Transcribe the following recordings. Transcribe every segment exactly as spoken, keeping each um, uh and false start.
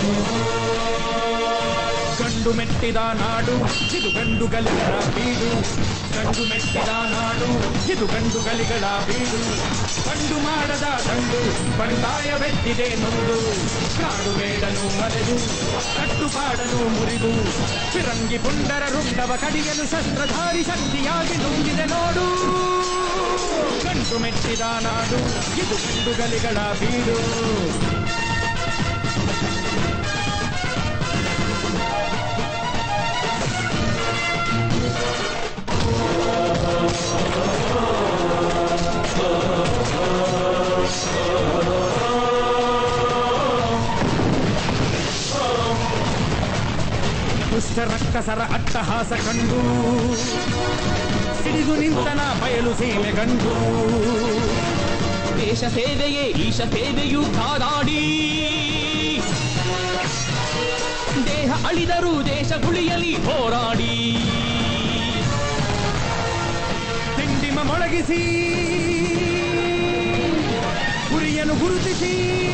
ಗಂಡು ಮೆಟ್ಟಿದ ನಾಡು ಇದು ಗಂಡು ಗಲಿಗಳ ಬೀಡು. ಗಂಡು ಮೆಟ್ಟಿದ ನಾಡು ಇದು ಗಂಡು ಗಲಿಗಳ ಬೀಡು. ಗಂಡು ಮಾಡದ ಗಂಡು ಬಂಡಾಯ ಬೆಟ್ಟಿದೆ ನೊಂದು. ಕಾಡು ಮೇಡನು ಮರೆದು ಕಟ್ಟುಪಾಡನು ಮುರಿದು. ಫಿರಂಗಿ ಪುಂಡರ ರುಂಡವ ಕಡಿಯಲು ಶಸ್ತ್ರಧಾರಿ ಶಕ್ತಿಯಾಗಿ ನುಂಗಿದೆ ನೋಡು. ಗಂಡು ಮೆಟ್ಟಿದ ನಾಡು ಇದು ಗಂಡು ಗಲಿಗಳ ಬೀಡು. ದುಷ್ಟ ರಕ್ಕಸರ ಅಟ್ಟಹಾಸ ಕಂಡು ಸಿಡಿದು ನಿಂತನ ಬಯಲು ಸೀಮೆ ಗಂಡು. ದೇಶ ಸೇವೆಯೇ ಈಶ ಸೇವೆಯು ಕಾದಾಡಿ ದೇಹ ಅಳಿದರೂ ದೇಶ ಉಳಿಯಲಿ ಹೋರಾಡಿ. ತಿಂಡಿಮ ಮೊಳಗಿಸಿ ಗುರಿಯನ್ನು ಗುರುತಿಸಿ.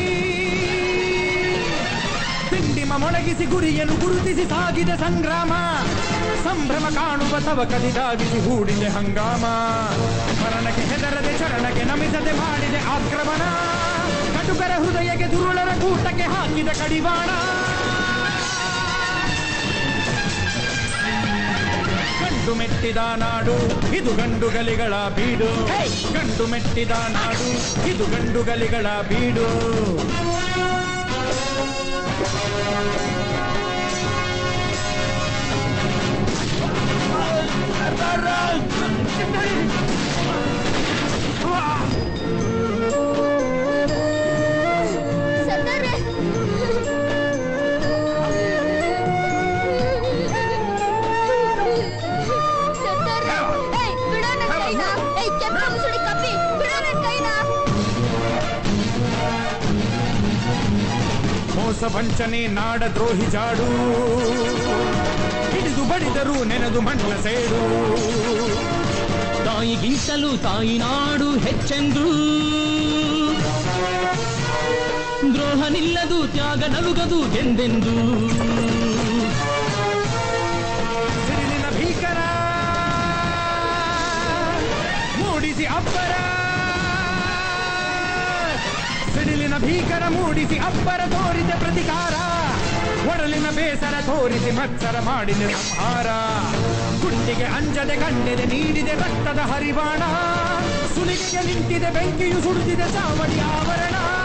ತಿಂಡಿಮ ಮೊಳಗಿಸಿ ಗುರಿಯನ್ನು ಗುರುತಿಸಿ ಸಾಗಿದೆ ಸಂಗ್ರಾಮ. ಸಂಭ್ರಮ ಕಾಣುವ ತವಕದಿದಾಗಿಸಿ ಹೂಡಿದೆ ಹಂಗಾಮ. ಮರಣಕ್ಕೆ ಹೆದರದೆ ಚರಣಕ್ಕೆ ನಮಿಸದೆ ಮಾಡಿದೆ ಆಕ್ರಮಣ. ಕಟುಕರ ಹೃದಯಕ್ಕೆ ದುರುಳರ ಕೂಟಕ್ಕೆ ಹಾಕಿದ ಕಡಿವಾಣ. ಗಂಡು ಮೆಟ್ಟಿದ ನಾಡು ಇದು ಗಂಡು ಗಲಿಗಳ ಬೀಡು. ಗಂಡು ಮೆಟ್ಟಿದ ನಾಡು ಇದು ಗಂಡು ಗಲಿಗಳ ಬೀಡು. ಮೋಸ ವಂಚನೆ ನಾಡ ದ್ರೋಹಿ ಜಾಡು. ಹಿಡಿದು ಬಡಿದರು ನೆನೆದು ಮಣ್ಣ ಸೇಡು. ತಾಯಿಗಿಂತಲೂ ತಾಯಿ ನಾಡು ಹೆಚ್ಚೆಂದು ದ್ರೋಹ ನಿಲ್ಲದು ತ್ಯಾಗ ನಲುಗದು ಎಂದೆಂದು. ಸಿಡಿಲಿನ ಭೀಕರ ಮೂಡಿಸಿ ಅಬ್ಬರ. ಸಿಡಿಲಿನ ಭೀಕರ ಮೂಡಿಸಿ ಅಬ್ಬರ ತೋರಿದ ಪ್ರತಿಕಾರ. ಒಡಲಿನ ಬೇಸರ ತೋರಿಸಿ ಮತ್ಸರ ಮಾಡಿದೆ ಸಂಹಾರ. ಗುಂಡಿಗೆ ಅಂಜದೆ ಕಂಡೆದೆ ನೀಡಿದೆ ರಕ್ತದ ಹರಿವಾಣ. ಸುಲಿಗೆಗೆ ನಿಂತಿದೆ ಬೆಂಕಿಯು ಸುಡುತ್ತಿದೆ ಚಾವಡಿ ಆವರಣ.